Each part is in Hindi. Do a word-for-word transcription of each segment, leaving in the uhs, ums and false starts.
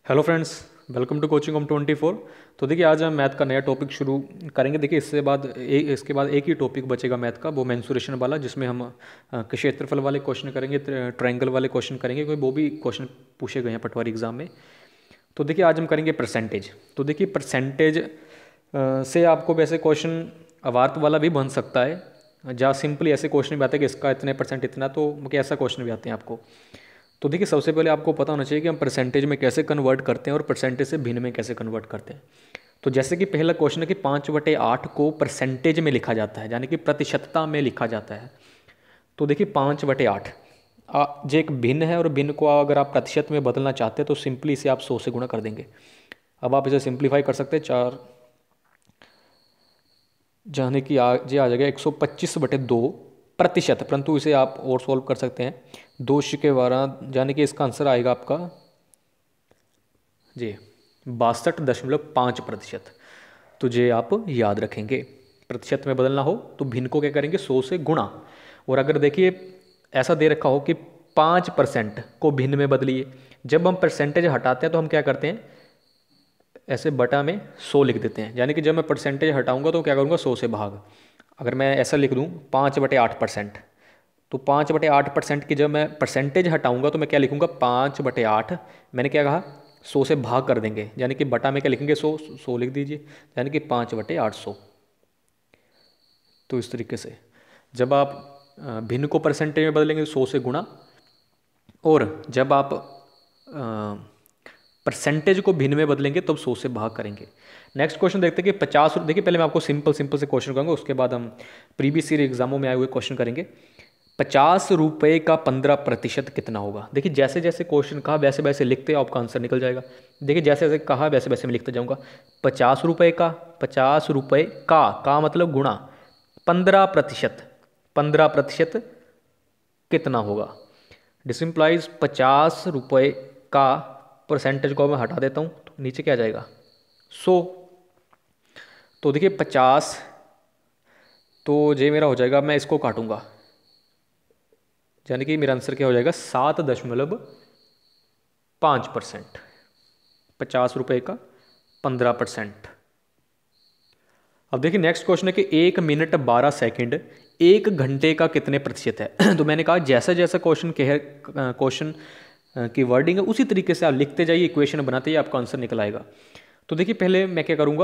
Hello friends, welcome to coaching home twenty four. तो देखिए आज हम मैथ का नया टॉपिक शुरू करेंगे। देखिए इससे बाद ए, इसके बाद एक ही टॉपिक बचेगा मैथ का, वो मेंसुरेशन वाला, जिसमें हम अ, क्षेत्रफल वाले क्वेश्चन करेंगे, ट्रायंगल वाले क्वेश्चन करेंगे, कोई वो भी क्वेश्चन पूछे गए हैं पटवारी एग्जाम में। तो देखिए आज हम करेंगे परसेंटेज। तो देखिए परसेंटेज से आपको वैसे क्वेश्चन अवार्त वाला भी बन सकता है, जहाँ सिंपली ऐसे क्वेश्चन भी आते हैं कि इसका इतने परसेंट इतना, तो ऐसा क्वेश्चन भी आते हैं आपको। तो देखिए सबसे पहले आपको पता होना चाहिए कि हम परसेंटेज में कैसे कन्वर्ट करते हैं और परसेंटेज से भिन्न में कैसे कन्वर्ट करते हैं। तो जैसे कि पहला क्वेश्चन है कि पाँच बटे आठ को परसेंटेज में लिखा जाता है, यानी कि प्रतिशतता में लिखा जाता है। तो देखिए पाँच बटे आठ जो एक भिन्न है, और भिन्न को अगर आप प्रतिशत में बदलना चाहते हैं तो सिंपली इसे आप सौ से गुणा कर देंगे। अब आप इसे सिंप्लीफाई कर सकते हैं, चार जाने की आ ये आ जाएगा एक सौ पच्चीस बटे दो प्रतिशत, परंतु इसे आप और सॉल्व कर सकते हैं। दो छिके बारह, यानी कि इसका आंसर आएगा आपका जी बासठ दशमलव पाँच प्रतिशत। तो ये आप याद रखेंगे। प्रतिशत में बदलना हो तो भिन्न को क्या करेंगे, सौ से गुणा। और अगर देखिए ऐसा दे रखा हो कि पाँच परसेंट को भिन्न में बदलिए, जब हम परसेंटेज हटाते हैं तो हम क्या करते हैं, ऐसे बटा में सौ लिख देते हैं। यानी कि जब मैं परसेंटेज हटाऊंगा तो क्या करूँगा, सौ से भाग। अगर मैं ऐसा लिख दूँ पाँच बटे आठ परसेंट, तो पाँच बटे आठ परसेंट की जब मैं परसेंटेज हटाऊंगा तो मैं क्या लिखूंगा, पाँच बटे आठ, मैंने क्या कहा, सौ से भाग कर देंगे, यानी कि बटा में क्या लिखेंगे, सौ, सौ लिख दीजिए, यानी कि पाँच बटे आठ सौ। तो इस तरीके से जब आप भिन्न को परसेंटेज में बदलेंगे सौ से गुणा, और जब आप परसेंटेज को भिन्न में बदलेंगे तब सौ से भाग करेंगे। नेक्स्ट क्वेश्चन देखते हैं कि पचास, देखिए पहले मैं आपको सिंपल सिंपल से क्वेश्चन करूँगा, उसके बाद हम प्रीवियस ईयर एग्जामों में आए हुए क्वेश्चन करेंगे। पचास रुपये का पंद्रह प्रतिशत कितना होगा। देखिए जैसे जैसे क्वेश्चन कहा वैसे वैसे लिखते आपका आंसर निकल जाएगा। देखिए जैसे जैसे कहा वैसे वैसे मैं लिखते जाऊँगा। पचास रुपये का, पचास रुपये का का मतलब गुणा, पंद्रह प्रतिशत, पंद्रह प्रतिशत कितना होगा। दिस इम्प्लाइज पचास रुपये का परसेंटेज को मैं हटा देता हूँ तो नीचे क्या आ जाएगा, सौ। तो देखिए पचास, तो ये मेरा हो जाएगा, मैं इसको काटूंगा, यानी कि मेरा आंसर क्या हो जाएगा, सात दशमलव पाँच परसेंट। पचास रुपये का पंद्रह परसेंट। अब देखिए नेक्स्ट क्वेश्चन है कि एक मिनट बारह सेकंड एक घंटे का कितने प्रतिशत है। तो मैंने कहा जैसा जैसा क्वेश्चन के क्वेश्चन की वर्डिंग है उसी तरीके से आप लिखते जाइए, इक्वेशन बनाते ही आपका आंसर निकल आएगा। तो देखिए पहले मैं क्या करूँगा,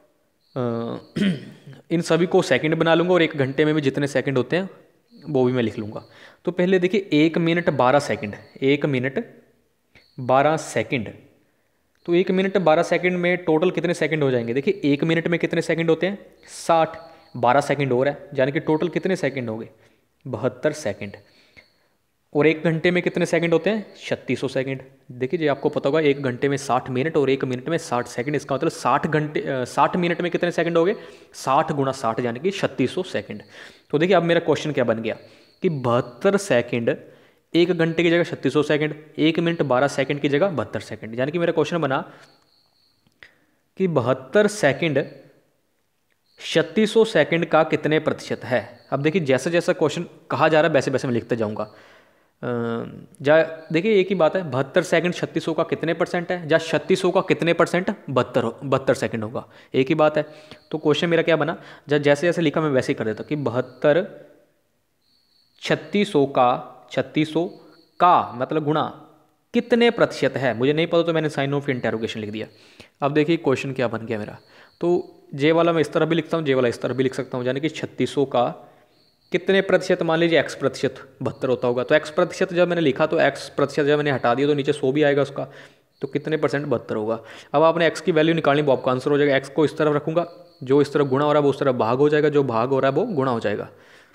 इन सभी को सेकंड बना लूँगा, और एक घंटे में भी जितने सेकंड होते हैं वो भी मैं लिख लूँगा। तो पहले देखिए एक मिनट बारह सेकंड, एक मिनट बारह सेकंड, तो एक मिनट बारह सेकंड में टोटल कितने सेकंड हो जाएंगे। देखिए एक मिनट में कितने सेकंड होते हैं, साठ, बारह सेकंड हो रहा है, यानी कि टोटल कितने सेकंड हो गए, बहत्तर सेकंड। और एक घंटे में कितने सेकंड होते हैं, छत्तीस सौ सेकंड। देखिए जी आपको पता होगा एक घंटे में साठ मिनट और एक मिनट में साठ सेकंड, इसका मतलब साठ घंटे साठ मिनट में कितने सेकंड हो गए, साठ गुणा साठ, यानी कि छत्तीस सौ सेकंड। तो देखिए अब मेरा क्वेश्चन क्या बन गया कि बहत्तर सेकंड एक घंटे की जगह छत्तीस सौ सेकंड, एक मिनट बारह सेकंड की जगह बहत्तर सेकंड, यानी कि मेरा क्वेश्चन बना कि बहत्तर सेकंड छत्तीस सौ सेकंड का कितने प्रतिशत है। अब देखिए जैसा जैसा क्वेश्चन कहा जा रहा है वैसे वैसे मैं लिखते जाऊंगा। जा देखिए एक ही बात है, बहत्तर सेकंड छत्तीस सौ का कितने परसेंट है, या छत्तीस सौ का कितने परसेंट बहत्तर बहत्तर सेकंड होगा, एक ही बात है। तो क्वेश्चन मेरा क्या बना, जब जैसे जैसे लिखा मैं वैसे ही कर देता कि बहत्तर छत्तीस सौ का, छत्तीस सौ का मतलब गुणा कितने प्रतिशत है, मुझे नहीं पता तो मैंने साइन ऑफ इंटेरोगेशन लिख दिया। अब देखिए क्वेश्चन क्या बन गया मेरा, तो जे वाला मैं इस तरह भी लिखता हूँ, जे वाला इस तरह भी लिख सकता हूँ, यानी कि छत्तीस सौ का कितने प्रतिशत, मान लीजिए एक्स प्रतिशत बहत्तर होता होगा, तो एक्स प्रतिशत जब मैंने लिखा तो एक्स प्रतिशत जब मैंने हटा दिया तो नीचे सौ भी आएगा उसका, तो कितने परसेंट बहत्तर होगा। अब आपने एक्स की वैल्यू निकालनी, वो आपका आंसर हो जाएगा। एक्स को इस तरफ रखूंगा, जो इस तरफ गुणा हो रहा है वो उस तरफ भाग हो जाएगा, जो भाग हो रहा है वो गुणा हो जाएगा।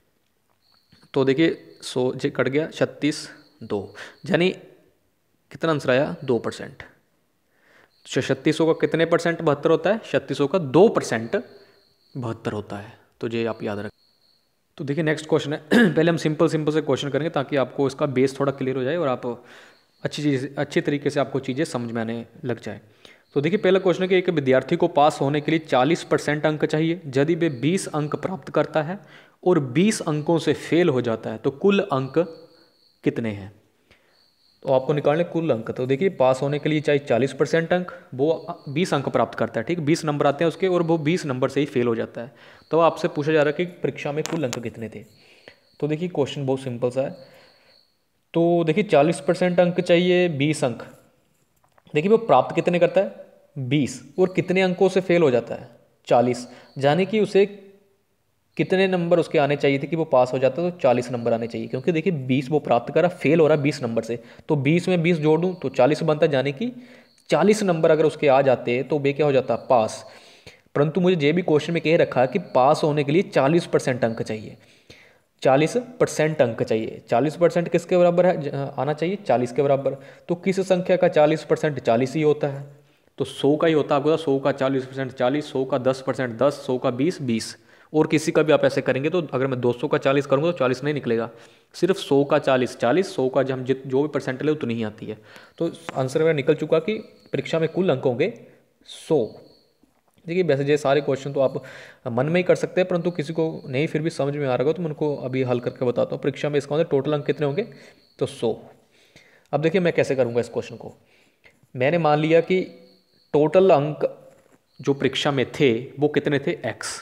तो देखिए सौ जे कट गया, छत्तीस दो, यानी कितना आंसर आया, दो परसेंट। छत्तीस सौ का कितने परसेंट बहत्तर होता है, छत्तीस सौ का दो परसेंट बहत्तर होता है। तो ये आप याद रखें। तो देखिए नेक्स्ट क्वेश्चन है, पहले हम सिंपल सिंपल से क्वेश्चन करेंगे ताकि आपको इसका बेस थोड़ा क्लियर हो जाए और आप अच्छी चीज़ अच्छी तरीके से आपको चीज़ें समझ में आने लग जाए। तो देखिए पहला क्वेश्चन है कि एक विद्यार्थी को पास होने के लिए चालीस परसेंट अंक चाहिए। यदि वे बीस अंक प्राप्त करता है और बीस अंकों से फेल हो जाता है तो कुल अंक कितने हैं। तो आपको निकालने कुल अंक। तो देखिए पास होने के लिए चाहे चालीस परसेंट अंक, वो बीस अंक प्राप्त करता है, ठीक, बीस नंबर आते हैं उसके, और वो बीस नंबर से ही फेल हो जाता है। तो आपसे पूछा जा रहा है कि परीक्षा में कुल अंक कितने थे। तो देखिए क्वेश्चन बहुत सिंपल सा है। तो देखिए चालीस परसेंट अंक चाहिए, बीस अंक, देखिए वो प्राप्त कितने करता है, बीस, और कितने अंकों से फेल हो जाता है, चालीस, यानी कि उसे कितने नंबर उसके आने चाहिए थे कि वो पास हो जाता, तो चालीस नंबर आने चाहिए, क्योंकि देखिए बीस वो प्राप्त करा, फेल हो रहा है बीस नंबर से, तो बीस में बीस जोड़ दूँ तो चालीस बनता है, यानी कि चालीस नंबर अगर उसके आ जाते तो वे क्या हो जाता, पास। परंतु मुझे ये भी क्वेश्चन में कह रखा है कि पास होने के लिए चालीस परसेंट अंक चाहिए, चालीस परसेंट अंक चाहिए। चालीस परसेंट किसके बराबर है आना चाहिए, चालीस के बराबर। तो किस संख्या का चालीस परसेंट चालीस ही होता है, तो सौ का ही होता है आपको, सौ का चालीस परसेंट चालीस, सौ का दस परसेंट दस, सौ का बीस बीस। और किसी का भी आप ऐसे करेंगे तो अगर मैं दो सौ का चालीस करूँगा तो चालीस नहीं निकलेगा, सिर्फ सौ का चालीस चालीस, सौ का हम जित जो भी परसेंट ले उतनी ही आती है। तो आंसर मेरा निकल चुका कि परीक्षा में कुल अंक होंगे सौ। देखिए वैसे ये सारे क्वेश्चन तो आप मन में ही कर सकते हैं, परंतु किसी को नहीं फिर भी समझ में आ रहा होगा तो मैं उनको अभी हल करके बताता हूँ। परीक्षा में इसका मतलब टोटल अंक कितने होंगे, तो सौ। अब देखिए मैं कैसे करूँगा इस क्वेश्चन को। मैंने मान लिया कि टोटल अंक जो परीक्षा में थे वो कितने थे, एक्स,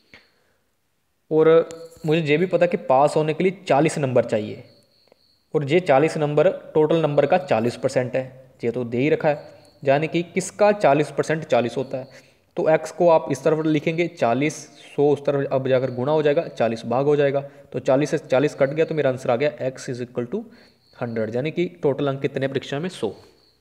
और मुझे ये भी पता कि पास होने के लिए चालीस नंबर चाहिए, और ये चालीस नंबर टोटल नंबर का चालीस परसेंट है, ये तो दे ही रखा है, यानी कि किसका चालीस परसेंट चालीस होता है। तो x को आप इस तरफ लिखेंगे चालीस, सौ उस तरफ अब जाकर गुणा हो जाएगा, चालीस भाग हो जाएगा, तो चालीस से चालीस कट गया तो मेरा आंसर आ गया x is equal to hundred, यानी कि टोटल अंक कितने परीक्षा में, सौ।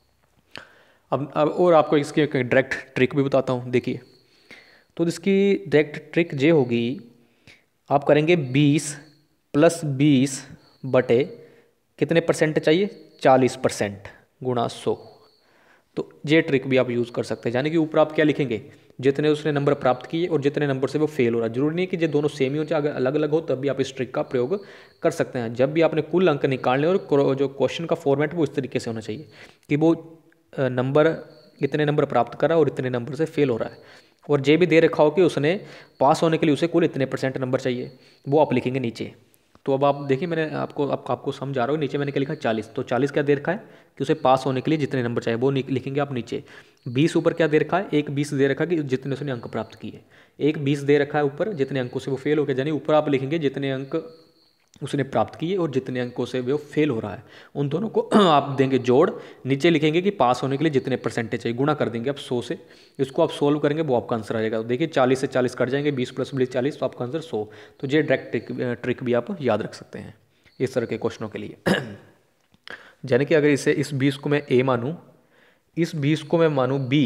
अब अब और आपको इसकी डायरेक्ट ट्रिक भी बताता हूँ, देखिए। तो इसकी डायरेक्ट ट्रिक ये होगी, आप करेंगे बीस प्लस बीस बटे कितने परसेंट चाहिए, चालीस परसेंट गुणा सौ। तो ये ट्रिक भी आप यूज़ कर सकते हैं, यानी कि ऊपर आप क्या लिखेंगे, जितने उसने नंबर प्राप्त किए और जितने नंबर से वो फेल हो रहा है। जरूरी नहीं कि ये दोनों सेम ही हो, चाहे अगर अलग अलग हो तब भी आप इस ट्रिक का प्रयोग कर सकते हैं। जब भी आपने कुल अंक निकालने, और जो क्वेश्चन का फॉर्मेट वो इस तरीके से होना चाहिए कि वो नंबर इतने नंबर प्राप्त करा और इतने नंबर से फेल हो रहा है, और ये भी दे रखा हो कि उसने पास होने के लिए उसे कुल इतने परसेंट नंबर चाहिए, वो आप लिखेंगे नीचे। तो अब आप देखिए मैंने आपको आपको आपको समझा रहा हूँ, नीचे मैंने क्या लिखा, चालीस, तो चालीस क्या दे रखा है कि उसे पास होने के लिए जितने नंबर चाहिए वो लिखेंगे आप नीचे। बीस ऊपर क्या दे रखा है, एक बीस दे रखा है कि जितने उसने अंक प्राप्त किए, एक बीस दे रखा है ऊपर जितने अंकों से वो फेल हो गया, यानी ऊपर आप लिखेंगे जितने अंक उसने प्राप्त किए और जितने अंकों से वो फेल हो रहा है, उन दोनों को आप देंगे जोड़, नीचे लिखेंगे कि पास होने के लिए जितने परसेंटेज चाहिए, गुणा कर देंगे आप सौ से। इसको आप सोल्व करेंगे वो आपका आंसर आ जाएगा। तो देखिए चालीस से चालीस कट जाएंगे, बीस प्लस बीस चालीस, तो आपका आंसर सौ। तो ये डायरेक्ट ट्रिक ट्रिक भी आप याद रख सकते हैं इस तरह के क्वेश्चनों के लिए। यानी कि अगर इसे इस बीस को मैं ए मानूँ, इस बीस को मैं मानूँ बी,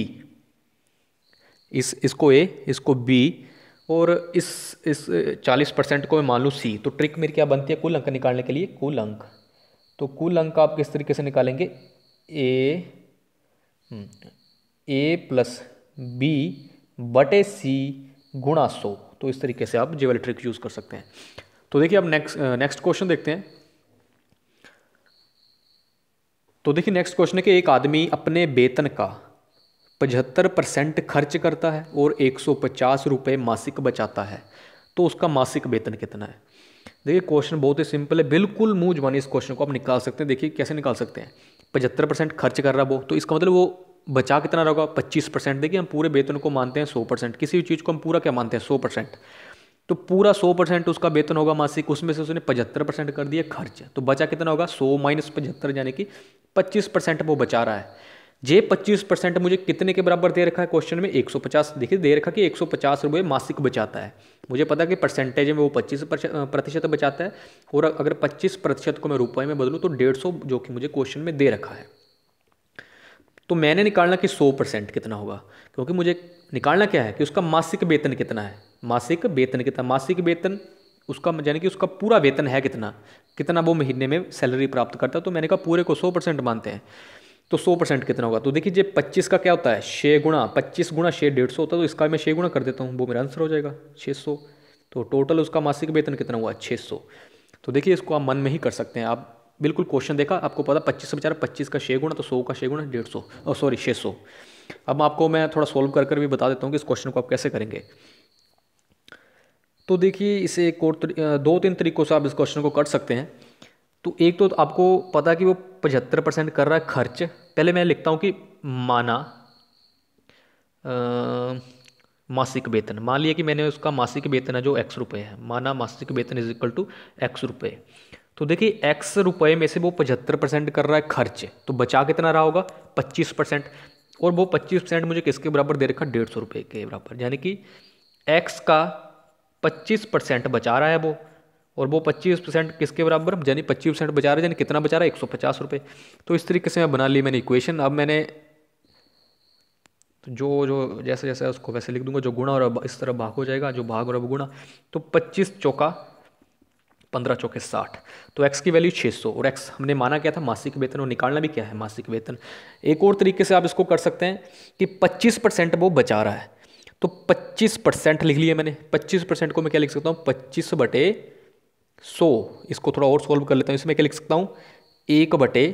इस इसको ए, इसको बी, और इस इस चालीस परसेंट को मैं मान लूँ सी, तो ट्रिक मेरी क्या बनती है कुल अंक निकालने के लिए, कुल अंक। तो कुल अंक आप किस तरीके से निकालेंगे, ए ए प्लस बी बटे सी गुणा सौ। तो इस तरीके से आप जे वाली ट्रिक यूज़ कर सकते हैं। तो देखिए अब नेक्स्ट नेक्स्ट क्वेश्चन देखते हैं। तो देखिए नेक्स्ट क्वेश्चन है कि एक आदमी अपने वेतन का पचहत्तर परसेंट खर्च करता है और एक सौ पचास रुपये मासिक बचाता है, तो उसका मासिक वेतन कितना है। देखिए क्वेश्चन बहुत ही सिंपल है, बिल्कुल मुंह जुबानी इस क्वेश्चन को आप निकाल सकते हैं। देखिए कैसे निकाल सकते हैं, पचहत्तर परसेंट खर्च कर रहा वो, तो इसका मतलब वो बचा कितना रहेगा, पच्चीस परसेंट। देखिए हम पूरे वेतन को मानते हैं सौ परसेंट, किसी भी चीज़ को हम पूरा क्या मानते हैं, सौ परसेंट। तो पूरा सौ परसेंट उसका वेतन होगा मासिक, उसमें से उसने पचहत्तर परसेंट कर दिया खर्च, तो बचा कितना होगा, सौ माइनस पचहत्तर, यानी कि पच्चीस परसेंट वो बचा रहा है। जे पच्चीस परसेंट मुझे कितने के बराबर दे रखा है क्वेश्चन में, एक सौ पचास। देखिए दे रखा कि एक सौ पचास रुपये मासिक बचाता है, मुझे पता कि परसेंटेज में वो पच्चीस प्रतिशत बचाता है, और अगर पच्चीस प्रतिशत को मैं रुपए में बदलूँ तो डेढ़ सौ, जो कि मुझे क्वेश्चन में दे रखा है। तो मैंने निकालना कि सौ परसेंट कितना होगा, क्योंकि मुझे निकालना क्या है कि उसका मासिक वेतन कितना है, मासिक वेतन कितना, मासिक वेतन उसका यानी कि उसका पूरा वेतन है कितना, कितना वो महीने में सैलरी प्राप्त करता है। तो मैंने कहा पूरे को सौ परसेंट मानते हैं, तो सौ परसेंट कितना होगा। तो देखिए ये पच्चीस का क्या होता है, छः गुणा, पच्चीस गुणा छः डेढ़ सौ होता है, तो इसका मैं छः गुणा कर देता हूँ, वो मेरा आंसर हो जाएगा छः सौ। तो टोटल उसका मासिक वेतन कितना हुआ, छः सौ। तो देखिए इसको आप मन में ही कर सकते हैं, आप बिल्कुल क्वेश्चन देखा आपको पता पच्चीस से बेचारा पच्चीस का छः गुणा, तो सौ का छः गुणा डेढ़ सौ, और सॉरी छः सौ। अब आपको मैं थोड़ा सोल्व कर कर भी बता देता हूँ कि इस क्वेश्चन को आप कैसे करेंगे। तो देखिए इसे एक और दो तीन तरीकों से आप इस क्वेश्चन को कर सकते हैं। तो एक तो आपको पता है कि वो पचहत्तर परसेंट कर रहा है खर्च। पहले मैं लिखता हूँ कि माना अ, मासिक वेतन, मान लिया कि मैंने उसका मासिक वेतन है जो एक्स रुपये है, माना मासिक वेतन इज इक्वल टू एक्स रुपये। तो देखिए एक्स रुपये में से वो पचहत्तर परसेंट कर रहा है खर्च, तो बचा कितना रहा होगा, पच्चीस परसेंट। और वो पच्चीस परसेंट मुझे किसके बराबर दे रखा, डेढ़ सौ रुपये के बराबर, यानी कि एक्स का पच्चीस परसेंट बचा रहा है वो, और वो पच्चीस परसेंट किसके बराबर, यानी पच्चीस परसेंट बचा रहा है, यानी कितना बचा रहा है, एक सौ पचास रुपये। तो इस तरीके से मैं बना ली मैंने इक्वेशन। अब मैंने तो जो जो जैसे जैसे उसको वैसे लिख दूंगा, जो गुणा और अब इस तरह भाग हो जाएगा, जो भाग और अब गुणा, तो पच्चीस चौका पंद्रह चौके साठ, तो एक्स की वैल्यू छः सौ, और एक्स हमने माना क्या था, मासिक वेतन, और निकालना भी क्या है, मासिक वेतन। एक और तरीके से आप इसको कर सकते हैं कि पच्चीस परसेंट वो बचा रहा है, तो पच्चीस परसेंट लिख लिया मैंने। पच्चीस परसेंट को मैं क्या लिख सकता हूँ, पच्चीस बटे सौ। इसको थोड़ा और सोल्व कर लेता हूँ, इसमें क्या लिख सकता हूँ, एक बटे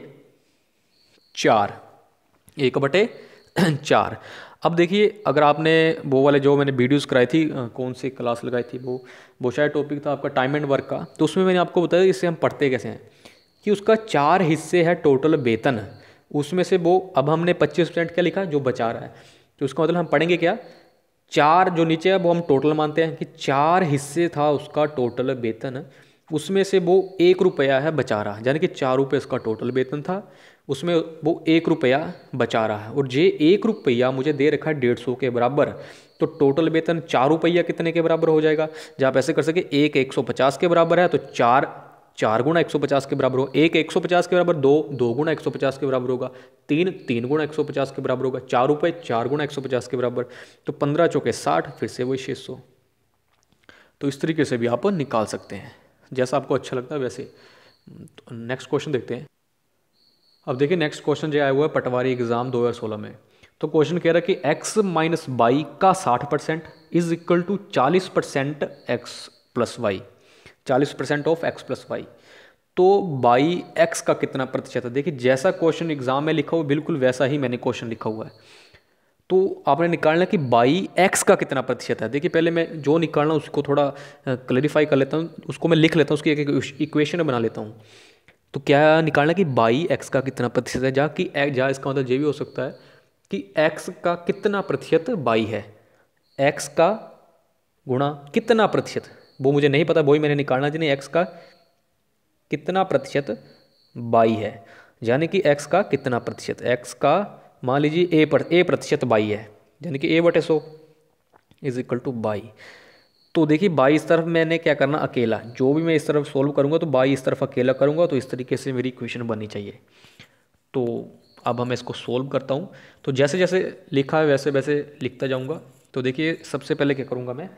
चार, एक बटे चार। अब देखिए अगर आपने वो वाले जो मैंने वीडियोस कराई थी, कौन सी क्लास लगाई थी, वो वो शायद टॉपिक था आपका टाइम एंड वर्क का, तो उसमें मैंने आपको बताया इससे हम पढ़ते कैसे हैं कि उसका चार हिस्से है टोटल वेतन, उसमें से वो अब हमने पच्चीस परसेंट क्या लिखा, जो बचा रहा है। तो उसका मतलब हम पढ़ेंगे क्या, चार जो नीचे है वो हम टोटल मानते हैं कि चार हिस्से था उसका टोटल वेतन, उसमें से वो एक रुपया है बचा रहा, यानी कि चार रुपये उसका टोटल वेतन था, उसमें वो एक रुपया बचा रहा है, और जे एक रुपया मुझे दे रखा है डेढ़ सौ के बराबर, तो टोटल वेतन चार रुपया कितने के बराबर हो जाएगा, जब आप ऐसे कर सके, एक एक सौ पचास के बराबर है, तो चार चार गुना एक सौ पचास के बराबर हो, एक एक सौ पचास के बराबर, दो दो गुना एक सौ पचास के बराबर होगा, तीन तीन गुना एक सौ पचास के बराबर होगा, चार रुपये चार गुना एक सौ पचास के बराबर, तो पंद्रह चौके साठ, फिर से वही छः सौ। तो इस तरीके से भी आप निकाल सकते हैं, जैसा आपको अच्छा लगता है वैसे। तो नेक्स्ट क्वेश्चन देखते हैं। अब देखिए नेक्स्ट क्वेश्चन जो आया हुआ है पटवारी एग्जाम दो हज़ार सोलह में। तो क्वेश्चन कह रहा है कि x माइनस बाई का साठ परसेंट इज इक्वल टू चालीस परसेंट एक्स प्लस वाई, चालीस percent of x plus y. तो बाई एक्स का कितना प्रतिशत है, देखिए जैसा क्वेश्चन एग्जाम में लिखा हुआ बिल्कुल वैसा ही मैंने क्वेश्चन लिखा हुआ है। तो आपने निकालना कि बाई एक्स का कितना प्रतिशत है। देखिए पहले मैं जो निकालना उसको थोड़ा क्लैरिफाई कर लेता हूँ, उसको मैं लिख लेता हूँ, उसकी एक इक्वेशन बना लेता हूँ। तो क्या निकालना कि बाई एक्स का कितना प्रतिशत है, जहाँ कि जहाँ इसका मतलब ये भी हो सकता है कि एक्स का कितना प्रतिशत बाई है, एक्स का गुणा कितना प्रतिशत, वो मुझे नहीं पता, वही मैंने निकालना जी, नहीं एक्स का कितना प्रतिशत बाई है, यानी कि एक्स का कितना प्रतिशत, एक्स का मान लीजिए ए पर ए प्रतिशत बाई है, यानी कि ए बटे सौ इज इक्वल टू बाई। तो देखिए बाई इस तरफ मैंने क्या करना, अकेला, जो भी मैं इस तरफ सोल्व करूंगा तो बाई इस तरफ अकेला करूंगा, तो इस तरीके से मेरी इक्वेशन बननी चाहिए। तो अब मैं इसको सोल्व करता हूं, तो जैसे जैसे लिखा है वैसे वैसे लिखता जाऊंगा। तो देखिए सबसे पहले क्या करूंगा मैं,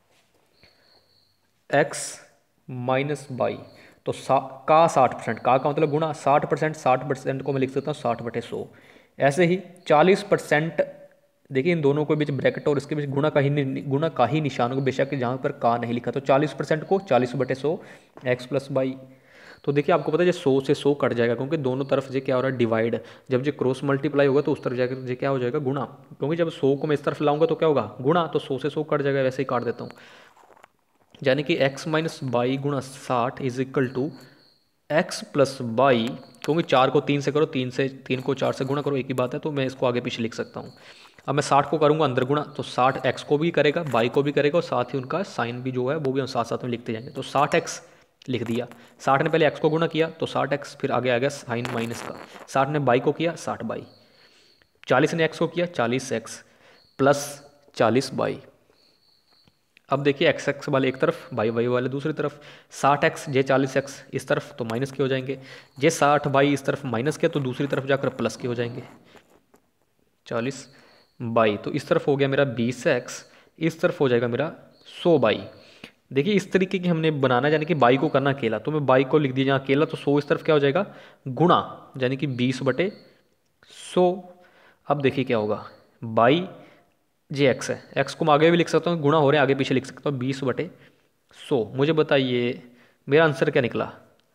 x माइनस बाई, तो सा का साठ परसेंट, का का मतलब गुणा, साठ परसेंट, साठ परसेंट को मैं लिख सकता हूँ साठ बटे सौ। ऐसे ही चालीस परसेंट, देखिए इन दोनों के बीच ब्रैकेट और इसके बीच गुणा का ही गुणा का ही निशान होगा, बेशक जहाँ पर का नहीं लिखा, तो चालीस परसेंट को चालीस बटे सौ एक्स प्लस बाई। तो देखिए आपको पता है ये सौ से सौ कट जाएगा, क्योंकि दोनों तरफ ये क्या हो रहा है, डिवाइड, जब ये क्रॉस मल्टीप्लाई होगा तो उस तरफ जाकर ये क्या हो जाएगा, गुणा, क्योंकि जब सौ को मैं इस तरफ लाऊंगा तो क्या होगा, गुणा, तो सौ से सौ कट जाएगा, वैसे ही काट देता हूँ, यानी कि x माइनस बाई गुणा साठ is equal to x plus y, क्योंकि चार को तीन से करो, तीन से तीन को चार से गुणा करो, एक ही बात है, तो मैं इसको आगे पीछे लिख सकता हूँ। अब मैं साठ को करूँगा अंदर गुणा, तो साठ एक्स को भी करेगा, बाई को भी करेगा, और साथ ही उनका साइन भी जो है वो भी हम साथ साथ में लिखते जाएंगे। तो साठ एक्स लिख दिया, साठ ने पहले एक्स को गुणा किया तो साठ एक्स, फिर आगे आ गया साइन माइनस का, साठ ने बाई को किया साठ बाई, चालीस ने एक्स को किया चालीस एक्स प्लस चालीस बाई। अब देखिए एक्स एक्स वाले एक तरफ, बाई वाई वाले दूसरी तरफ, साठ एक्स जे चालीस एक्स इस तरफ तो माइनस के हो जाएंगे, जे साठ बाई इस तरफ माइनस के तो दूसरी तरफ जाकर प्लस के हो जाएंगे, चालीस बाई, तो इस तरफ हो गया मेरा बीस एक्स, इस तरफ हो जाएगा मेरा सौ बाई। देखिए इस तरीके की हमने बनाना, यानी कि बाई को करना अकेला, तो मैं बाई को लिख दिया जहाँ अकेला, तो सौ इस तरफ क्या हो जाएगा, गुणा, यानी कि बीस बटे सौ। अब देखिए क्या होगा, बाई जे एक्स है, एक्स को मैं आगे भी लिख सकता हूँ, गुणा हो रहे हैं आगे पीछे लिख सकता हूँ, बीस बटे सौ। मुझे बताइए मेरा आंसर क्या निकला।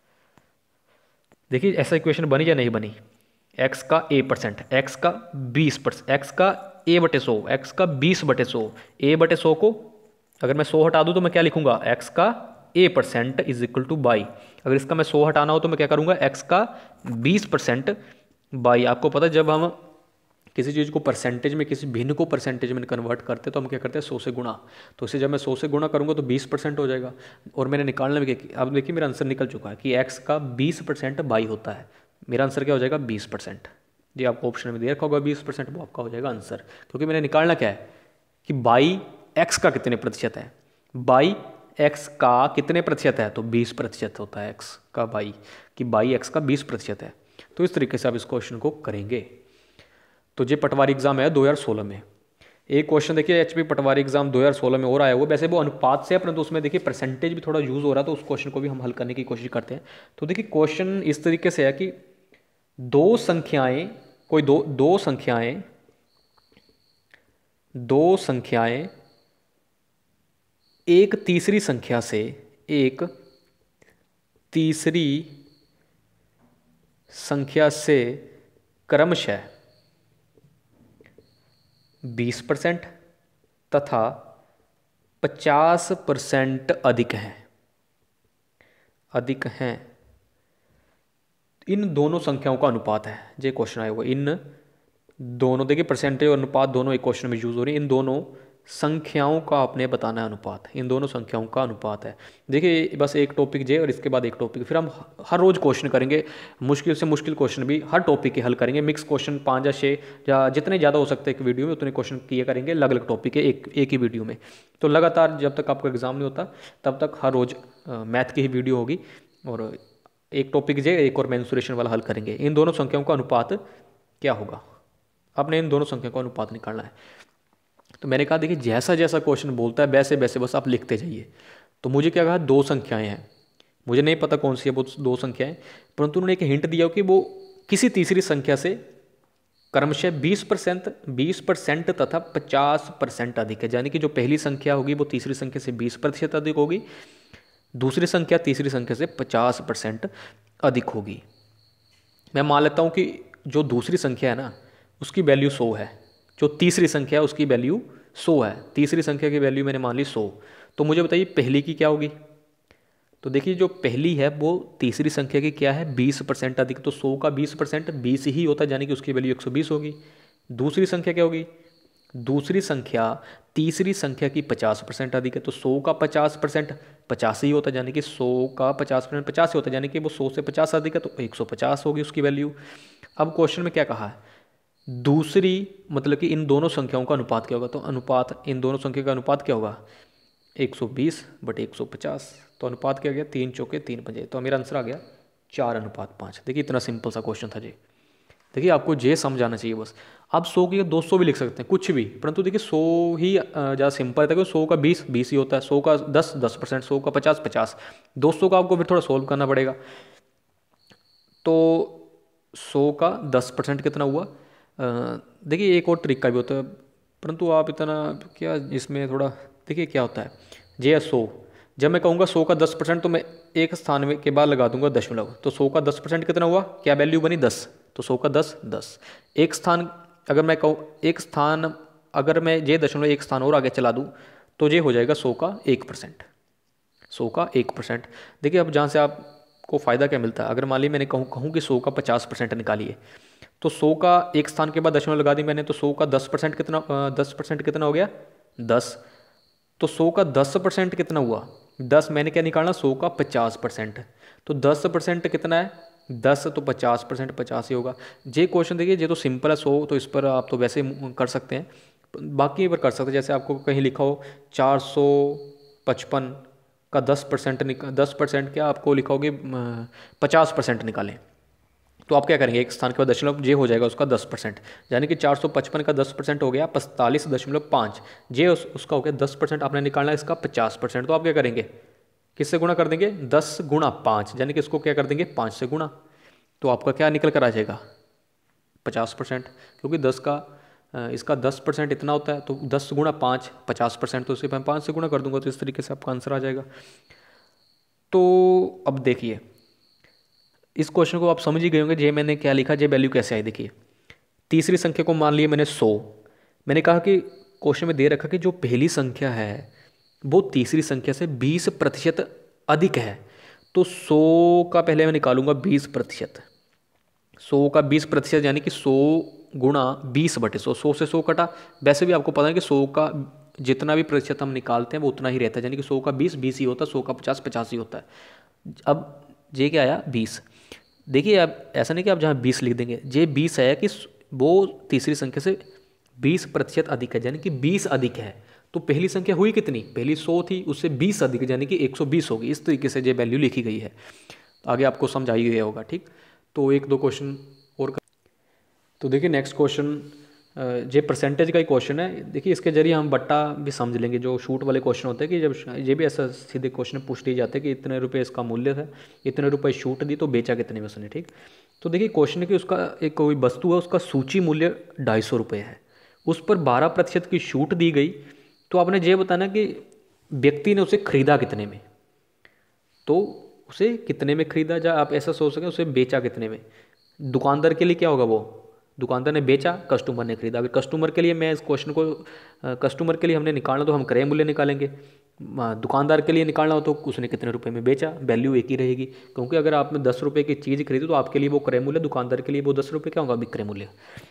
देखिए ऐसा इक्वेशन बनी या नहीं बनी, एक्स का ए परसेंट, एक्स का बीस परसेंट, एक्स का ए बटे सौ, एक्स का बीस बटे सौ, ए बटे सौ को अगर मैं सौ हटा दूँ तो मैं क्या लिखूंगा, एक्स का A percent is equal to y. अगर इसका मैं सौ हटाना हो तो मैं क्या करूँगा, एक्स का बीस परसेंट बाई। आपको पता है जब हम किसी चीज़ को परसेंटेज में, किसी भिन्न को परसेंटेज में कन्वर्ट करते हैं तो हम क्या करते हैं, सौ से गुणा। तो इसे जब मैं सौ से गुणा करूँगा तो बीस परसेंट हो जाएगा। और मैंने निकालना भी क्या, अब देखिए मेरा आंसर निकल चुका है कि एक्स का बीस परसेंट बाई होता है। मेरा आंसर क्या हो जाएगा, बीस परसेंट। जी आपको ऑप्शन में दे रखा होगा बीस परसेंट, वो आपका हो जाएगा आंसर। क्योंकि मैंने निकालना क्या है कि बाई एक्स का कितने प्रतिशत है, बाई एक्स का कितने प्रतिशत है, तो बीस प्रतिशत होता है एक्स का बाई, कि बाई एक्स का बीस प्रतिशत है। तो इस तरीके से आप इस क्वेश्चन को करेंगे। तो ये पटवारी एग्जाम है दो हज़ार सोलह में। एक क्वेश्चन देखिए एचपी पटवारी एग्जाम दो हज़ार सोलह में और आया हुआ, वैसे वो अनुपात से है परंतु उसमें देखिए परसेंटेज भी थोड़ा यूज हो रहा है, तो उस क्वेश्चन को भी हम हल करने की कोशिश करते हैं। तो देखिए क्वेश्चन इस तरीके से है कि दो संख्याएं, कोई दो दो संख्याएं दो संख्याएं एक तीसरी संख्या से एक तीसरी संख्या से क्रमशः बीस परसेंट तथा पचास परसेंट अधिक हैं अधिक हैं इन दोनों संख्याओं का अनुपात है। ये क्वेश्चन आया हुआ, इन दोनों, देखिए परसेंटेज और अनुपात दोनों एक क्वेश्चन में यूज हो रही है। इन दोनों संख्याओं का आपने बताना है अनुपात, इन दोनों संख्याओं का अनुपात है। देखिए बस एक टॉपिक जे और इसके बाद एक टॉपिक, फिर हम हर रोज क्वेश्चन करेंगे, मुश्किल से मुश्किल क्वेश्चन भी हर टॉपिक के हल करेंगे। मिक्स क्वेश्चन पाँच या छः या जितने ज़्यादा हो सकते हैं एक वीडियो में उतने क्वेश्चन किए करेंगे अलग अलग टॉपिक के एक एक ही वीडियो में। तो लगातार जब तक आपका एग्जाम नहीं होता तब तक हर रोज़ मैथ की ही वीडियो होगी और एक टॉपिक जे एक और मेंसुरेशन वाला हल करेंगे। इन दोनों संख्याओं का अनुपात क्या होगा, आपने इन दोनों संख्या का अनुपात निकालना है। तो मैंने कहा देखिए जैसा जैसा क्वेश्चन बोलता है वैसे वैसे बस आप लिखते जाइए। तो मुझे क्या कहा, दो संख्याएं हैं, मुझे नहीं पता कौन सी है वो दो संख्याएं, परंतु उन्होंने एक हिंट दिया कि वो किसी तीसरी संख्या से क्रमशः बीस परसेंट बीस परसेंट तथा पचास परसेंट अधिक है। यानी कि जो पहली संख्या होगी वो तीसरी संख्या से बीस प्रतिशत अधिक होगी, दूसरी संख्या तीसरी संख्या से पचास परसेंट अधिक होगी। मैं मान लेता हूँ कि जो दूसरी संख्या है ना उसकी वैल्यू सौ है, जो तीसरी संख्या है उसकी वैल्यू सौ है, तीसरी संख्या की वैल्यू मैंने मान ली सौ। तो मुझे बताइए पहली की क्या होगी। तो देखिए जो पहली है वो तीसरी संख्या की क्या है, बीस परसेंट अधिक। तो सौ का बीस परसेंट बीस ही होता है, यानी कि उसकी वैल्यू एक सौ बीस होगी। दूसरी संख्या क्या होगी, दूसरी संख्या तीसरी संख्या की पचास परसेंट अधिक है। तो सौ का पचास परसेंट पचास ही होता है, यानी कि सौ का पचास परसेंट पचास ही होता है, यानी कि वो सौ से पचास अधिक है तो एक सौ पचास होगी उसकी वैल्यू। अब क्वेश्चन में क्या कहा है, दूसरी मतलब कि इन दोनों संख्याओं का अनुपात क्या होगा। तो अनुपात, इन दोनों संख्या का अनुपात क्या होगा, एक सौ बीस बटे एक सौ पचास। तो अनुपात क्या गया, तीन चौके तीन पंजे। तो मेरा आंसर आ गया चार अनुपात पाँच। देखिए इतना सिंपल सा क्वेश्चन था जी। देखिए आपको ये समझ आना चाहिए बस। आप सौ की दो सौ भी लिख सकते हैं कुछ भी, परंतु देखिए सौ ही ज़्यादा सिंपल है, सौ का बीस बीस ही होता है, सौ का दस दस परसेंट, सौ का पचास पचास, दो सौ का आपको फिर थोड़ा सोल्व करना पड़ेगा। तो सौ का दस परसेंट कितना हुआ। देखिए एक और ट्रिक का भी होता है, परंतु आप इतना क्या इसमें थोड़ा देखिए क्या होता है। जे सौ, जब मैं कहूँगा सौ का दस परसेंट तो मैं एक स्थान में के बाद लगा दूंगा दशमलव। तो सौ का दस परसेंट कितना हुआ, क्या वैल्यू बनी, दस। तो सौ का दस दस। एक स्थान अगर मैं कहूँ एक स्थान अगर मैं ये दशमलव एक स्थान और आगे चला दूँ तो ये हो जाएगा सौ का एक परसेंट, सौ का एक परसेंट। देखिए अब जहाँ से आपको फ़ायदा क्या मिलता है, अगर मान ली मैंने कहूँ कहूँ कि सौ का पचास परसेंट निकालिए, तो सौ का एक स्थान के बाद दशमलव लगा दी मैंने, तो सौ का दस परसेंट कितना, दस परसेंट कितना हो गया, दस। तो सौ का दस परसेंट कितना हुआ, दस। मैंने क्या निकालना, सौ का पचास परसेंट। तो दस परसेंट कितना है, दस। तो पचास परसेंट पचास ही होगा। ये क्वेश्चन देखिए ये तो सिंपल है, सौ तो इस पर आप तो वैसे कर सकते हैं, बाकी पर कर सकते हैं। जैसे आपको कहीं लिखा हो चार सौ पचपन का दस परसेंट निका दस परसेंट क्या आपको लिखाओगे पचास परसेंट निकालें, तो आप क्या करेंगे, एक स्थान के बाद दशमलव, जे हो जाएगा उसका दस परसेंट, यानी कि चार सौ पचपन का दस परसेंट हो गया पैंतालीस दशमलव पाँच। जे उस, उसका हो गया दस परसेंट, आपने निकालना है इसका पचास परसेंट। तो आप क्या करेंगे, किससे गुणा कर देंगे, दस गुणा पाँच, यानी कि इसको क्या कर देंगे, पाँच से गुणा। तो आपका क्या निकल कर आ जाएगा, पचास परसेंट। क्योंकि दस का इसका दस परसेंट इतना होता है, तो दस गुणा पाँच पचास परसेंट, तो इसे मैं पाँच से गुणा कर दूंगा, तो इस तरीके से आपका आंसर आ जाएगा। तो अब देखिए इस क्वेश्चन को आप समझ ही गए होंगे, जे मैंने क्या लिखा, जे वैल्यू कैसे आई। देखिए तीसरी संख्या को मान लिया मैंने सौ। मैंने कहा कि क्वेश्चन में दे रखा कि जो पहली संख्या है वो तीसरी संख्या से बीस प्रतिशत अधिक है, तो सौ का पहले मैं निकालूंगा बीस प्रतिशत। सौ का बीस प्रतिशत यानी कि सौ गुणा बीस बटे सौ, सौ से सौ कटा। वैसे भी आपको पता है कि सौ का जितना भी प्रतिशत हम निकालते हैं वो उतना ही रहता है, यानी कि सौ का बीस बीस ही होता है, सौ का पचास पचास ही होता है। अब जे क्या आया बीस। देखिए आप ऐसा नहीं कि आप जहाँ बीस लिख देंगे, जे बीस है कि वो तीसरी संख्या से बीस प्रतिशत अधिक है, यानी कि बीस अधिक है। तो पहली संख्या हुई कितनी, पहली सौ थी, उससे बीस अधिक यानी कि एक सौ बीस होगी। इस तरीके से ये वैल्यू लिखी गई है, आगे आपको समझ ही गया होगा। ठीक, तो एक दो क्वेश्चन और कर। तो देखिए नेक्स्ट क्वेश्चन ये परसेंटेज का ही क्वेश्चन है। देखिए इसके जरिए हम बट्टा भी समझ लेंगे। जो शूट वाले क्वेश्चन होते हैं कि जब ये भी ऐसा सीधे क्वेश्चन पूछ लिए जाते हैं कि इतने रुपए इसका मूल्य था, इतने रुपए शूट दी, तो बेचा कितने में उसने। ठीक, तो देखिए क्वेश्चन है कि उसका एक कोई वस्तु है, उसका सूची मूल्य ढाई सौ रुपये है, उस पर बारह प्रतिशत की छूट दी गई। तो आपने ये बताना कि व्यक्ति ने उसे खरीदा कितने में, तो उसे कितने में खरीदा, जा आप ऐसा सोच सकें उसे बेचा कितने में। दुकानदार के लिए क्या होगा, वो दुकानदार ने बेचा, कस्टमर ने खरीदा। अगर कस्टमर के लिए मैं इस क्वेश्चन को कस्टमर के लिए हमने निकालना तो हम क्रय मूल्य निकालेंगे। दुकानदार के लिए निकालना हो तो उसने कितने रुपए में बेचा, वैल्यू एक ही रहेगी। क्योंकि अगर आपने दस रुपये की चीज़ खरीदी तो आपके लिए वो क्रय मूल्य, दुकानदार के लिए वो दस रुपये क्या होगा, विक्रय मूल्य।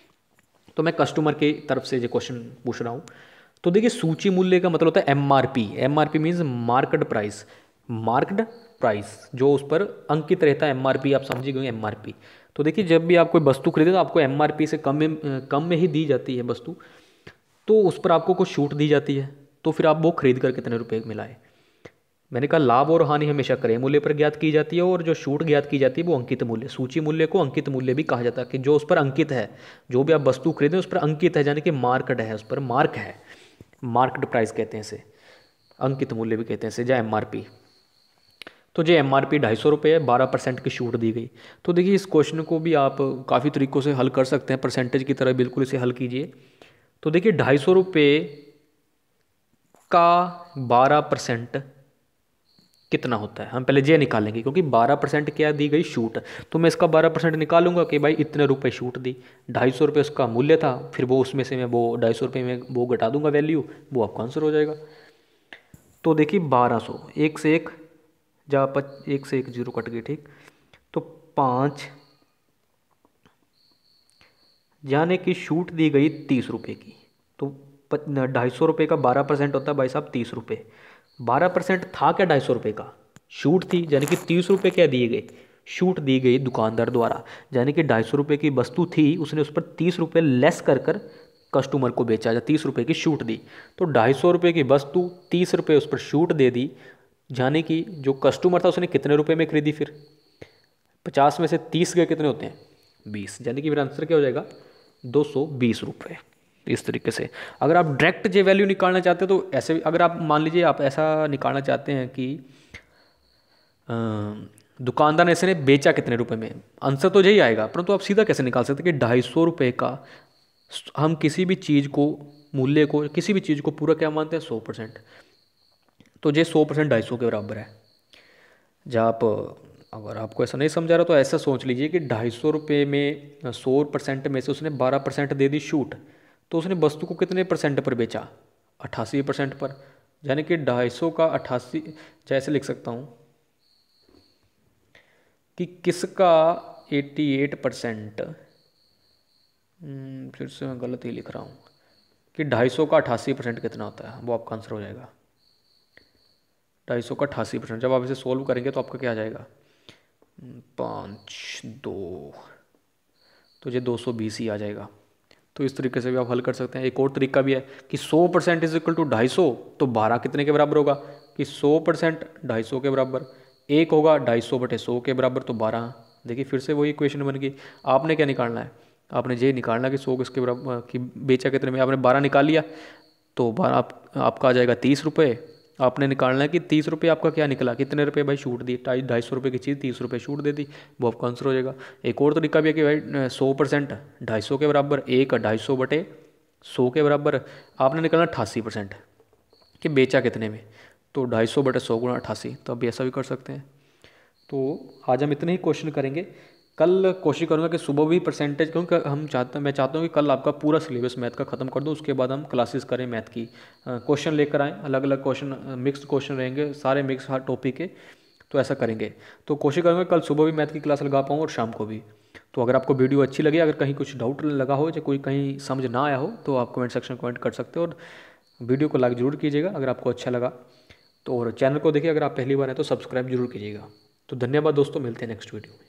तो मैं कस्टमर की तरफ से ये क्वेश्चन पूछ रहा हूँ। तो देखिए सूची मूल्य का मतलब होता है M R P. M R P means market price. Market price जो उस पर अंकित रहता है, एम आर पी आप समझी गए, एम आर पी। तो देखिए जब भी आप कोई वस्तु खरीदे तो आपको एम आर पी से कम में कम में ही दी जाती है वस्तु, तो उस पर आपको कुछ छूट दी जाती है, तो फिर आप वो खरीद कर कितने रुपए मिलाए। मैंने कहा लाभ और हानि हमेशा क्रय मूल्य पर ज्ञात की जाती है, और जो छूट ज्ञात की जाती है वो अंकित मूल्य। सूची मूल्य को अंकित मूल्य भी कहा जाता है, कि जो उस पर अंकित है, जो भी आप वस्तु खरीदें उस पर अंकित है, यानी कि मार्केट है, उस पर मार्क है, मार्केट प्राइस कहते हैं इसे, अंकित मूल्य भी कहते हैं इसे, या एम आर पी। तो जो एम आर पी ढाई सौ रुपये है, बारह परसेंट की छूट दी गई। तो देखिए इस क्वेश्चन को भी आप काफ़ी तरीक़ों से हल कर सकते हैं, परसेंटेज की तरह बिल्कुल इसे हल कीजिए। तो देखिए ढाई सौ रुपये का बारह परसेंट कितना होता है, हम पहले जे निकालेंगे, क्योंकि बारह परसेंट क्या दी गई, छूट। तो मैं इसका बारह परसेंट निकालूंगा कि भाई इतने रुपए छूट दी, ढाई सौ रुपये उसका मूल्य था, फिर वो उसमें से मैं वो ढाई सौ रुपये में वो घटा दूंगा वैल्यू, वो आपका आंसर हो जाएगा। तो देखिए बारह सौ, एक से एक जहाँ पर एक से एक जीरो कट गई। ठीक, तो पाँच यानी कि छूट दी गई तीस रुपये की। तो ढाई सौ रुपये का बारह परसेंट होता है भाई साहब तीस रुपये। बारह परसेंट था क्या ढाई सौ रुपये का, छूट थी, यानी कि तीस रुपये क्या दिए गए, छूट दी गई दुकानदार द्वारा। यानी कि ढाई सौ रुपये की वस्तु थी, उसने उस पर तीस रुपये लेस कर कर कस्टमर को बेचा, या तीस रुपये की छूट दी। तो ढाई सौ रुपये की वस्तु तीस रुपये उस पर छूट दे दी, यानी कि जो कस्टमर था उसने कितने रुपये में खरीदी, फिर पचास में से तीस गए कितने होते हैं, बीस, यानी कि मेरा आंसर क्या हो जाएगा, दो सौ बीस रुपये। इस तरीके से अगर आप डायरेक्ट जे वैल्यू निकालना चाहते हो तो ऐसे, अगर आप मान लीजिए आप ऐसा निकालना चाहते हैं कि दुकानदार ने इसने बेचा कितने रुपए में, आंसर तो यही आएगा, परंतु आप सीधा कैसे निकाल सकते हैं कि ढाई सौ रुपये का हम किसी भी चीज़ को, मूल्य को, किसी भी चीज़ को पूरा क्या मानते हैं, सौ परसेंट। तो ये सौ परसेंट ढाई सौ के बराबर है। जब आप, अगर आपको ऐसा नहीं समझा रहा तो ऐसा सोच लीजिए कि ढाई सौ रुपये में सौ परसेंट में से उसने बारह परसेंट दे दी छूट, तो उसने वस्तु को कितने परसेंट पर बेचा, अट्ठासी परसेंट पर। यानी कि ढाई सौ का अट्ठासी, जैसे लिख सकता हूँ कि किसका अट्ठासी परसेंट, फिर से मैं गलत ही लिख रहा हूँ, कि ढाई सौ का अट्ठासी परसेंट कितना होता है, वो आपका आंसर हो जाएगा ढाई सौ का अट्ठासी परसेंट। जब आप इसे सोल्व करेंगे तो आपका क्या आ जाएगा, पाँच दो, तो ये दो सौ बीस ही आ जाएगा। तो इस तरीके से भी आप हल कर सकते हैं। एक और तरीका भी है कि सौ परसेंट इज इक्वल टू ढाई सौ, तो बारह कितने के बराबर होगा, कि सौ परसेंट ढाई सौ के बराबर, एक होगा ढाई सौ बटे सौ के बराबर, तो बारह। देखिए फिर से वही इक्वेशन बन गई। आपने क्या निकालना है, आपने ये निकालना कि सौ किसके बराबर, कि बेचा कितने में, आपने बारह निकाल लिया, तो बारह आप, आपका आ जाएगा तीस रुपये। आपने निकालना है कि तीस रुपये आपका क्या निकला, कितने रुपए भाई छूट दी, ढाई ढाई सौ रुपये की चीज़ तीस रुपये छूट दे दी, वो आपका आंसर हो जाएगा। एक और तरीका भी है कि भाई सौ परसेंट ढाई सौ के बराबर, एक ढाई सौ बटे सौ के बराबर, आपने निकालना अट्ठासी परसेंट कि बेचा कितने में, तो ढाई सौ बटे सौ गुणा अट्ठासी। तो अब ऐसा भी कर सकते हैं। तो आज हम इतने ही क्वेश्चन करेंगे। कल कोशिश करूँगा कि सुबह भी परसेंटेज, क्योंकि हम चाहते मैं चाहता हूँ कि कल आपका पूरा सिलेबस मैथ का ख़त्म कर दूँ, उसके बाद हम क्लासेस करें मैथ की, क्वेश्चन लेकर आएँ, अलग अलग क्वेश्चन, मिक्स्ड क्वेश्चन रहेंगे, सारे मिक्स हर टॉपिक के, तो ऐसा करेंगे। तो कोशिश करूँगा कल सुबह भी मैथ की क्लास लगा पाऊँ और शाम को भी। तो अगर आपको वीडियो अच्छी लगी, अगर कहीं कुछ डाउट लगा हो या कोई कहीं समझ ना आया हो, तो आप कमेंट सेक्शन में कमेंट कर सकते हो, और वीडियो को लाइक ज़रूर कीजिएगा अगर आपको अच्छा लगा। तो और चैनल को देखिए, अगर आप पहली बार हैं तो सब्सक्राइब जरूर कीजिएगा। तो धन्यवाद दोस्तों, मिलते हैं नेक्स्ट वीडियो में।